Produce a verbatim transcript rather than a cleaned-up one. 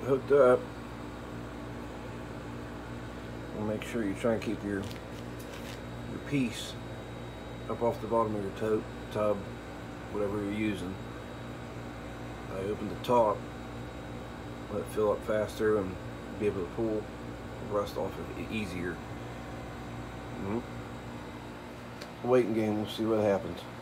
hooked up. And make sure you try and keep your your piece up off the bottom of your tub, tub, whatever you're using. I opened the top, let it fill up faster and be able to pull the rust off of it easier. Mm-hmm. Waiting game, we'll see what happens.